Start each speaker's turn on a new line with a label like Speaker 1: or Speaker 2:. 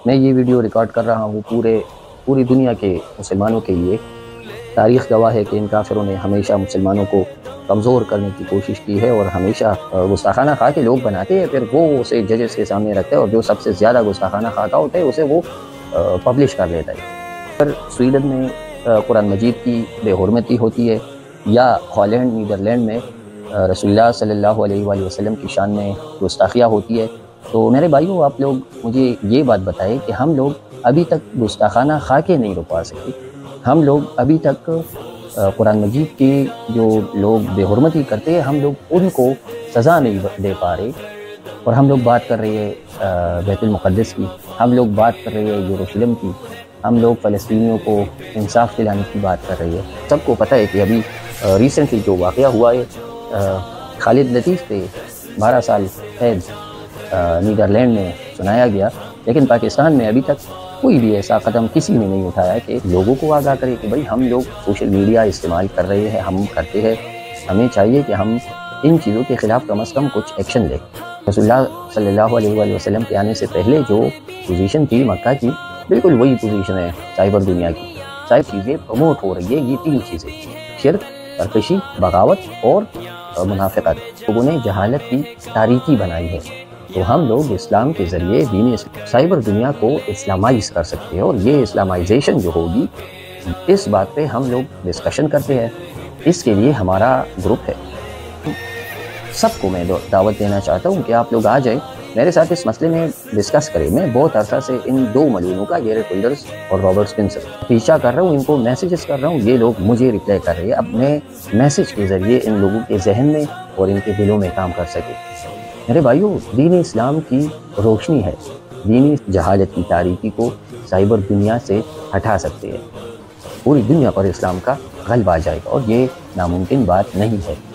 Speaker 1: میں یہ video record کر رہا ہوں پوری دنیا کے مسلمانوں کے لیے۔ تاریخ گواہ ہے کہ ان کافروں نے ہمیشہ مسلمانوں کو کمزور کرنے کی کوشش کی ہے، اور ہمیشہ گستاخانہ خواہ کے لوگ بناتے ہیں، پھر وہ اسے ججز کے سامنے رکھتے ہیں، اور جو سب سے زیادہ گستاخانہ خواہ کا ہوتا ہے اسے وہ پبلش کر لیتا ہے۔ اگر سویڈن میں قرآن مجید کی بے حرمتی ہوتی ہے، یا ہالینڈ نیدرلینڈ میں رسول اللہ صلی اللہ علیہ وآلہ وسلم کی شان میں گستاخیاں ہوتی ہے، تو میرے بھائیوں آپ لوگ مجھے یہ بات بتائیں کہ ہم لوگ ابھی تک گستاخانہ خواہ کے نہیں رکوا سکتے۔ ہم لوگ ابھی تک قرآن مجید کی جو لوگ بے حرمتی کرتے ہیں، ہم لوگ ان کو سزا نہیں دے پا رہے، اور ہم لوگ بات کر رہے ہیں بیت المقدس کی، ہم لوگ بات کر رہے ہیں یروشلم کی، ہم لوگ فلسطینیوں کو انصاف دلانے کی بات کر رہے ہیں۔ سب کو پتہ ہے کہ ابھی ریسنٹلی جو واقعہ ہوا ہے، خالد لطیف پہ 12 سال قید نیدرلینڈ میں سنایا گیا، لیکن پاکستان میں ابھی تک کوئی بھی ایسا قدم کسی نے نہیں اٹھایا کہ لوگوں کو آگاہ کرے کہ بھائی ہم لوگ سوشل میڈیا استعمال کر رہے ہیں، ہم کرتے ہیں، ہمیں چاہیے کہ ہم ان چیزوں کے خلاف کم از کم کچھ ایکشن لیں۔ رسول اللہ صلی اللہ علیہ وآلہ وسلم کے آنے سے پہلے جو پوزیشن تھی مکہ کی، بالکل وہی پوزیشن ہے سائبر دنیا کی۔ ساری چیزیں پروموٹ ہو رہی ہے، یہ 3 چیزیں: شرک، سرکشی، بغاوت اور منافقت۔ لوگوں نے جہالت کی تاریکی بنائی ہے، تو ہم لوگ اسلام کے ذریعے دین سائبر دنیا کو اسلامائز کر سکتے ہیں، اور یہ اسلامائزیشن جو ہوگی، اس بات پہ ہم لوگ ڈسکشن کرتے ہیں۔ اس کے لیے ہمارا گروپ ہے، سب کو میں دعوت دینا چاہتا ہوں کہ آپ لوگ آ جائیں، میرے ساتھ اس مسئلے میں ڈسکس کریں۔ میں بہت عرصہ سے ان 2 ملعونوں کا، گیرٹ ولڈرز اور رابرٹ سپنسر، پیچھا کر رہا ہوں، ان کو میسیجز کر رہا ہوں، یہ لوگ مجھے رپلائی کر رہے ہیں۔ اب میں میسیج کے ذریعے ان لوگوں کے ذہن میں اور ان کے دلوں میں کام کر سکے۔ میرے بھائیوں، دین اسلام کی روشنی ہے، دینی جہالت کی تاریکی کو سائبر دنیا سے ہٹا سکتے ہیں، پوری دنیا پر اسلام کا غلبہ آ جائے گا، اور یہ ناممکن بات نہیں ہے۔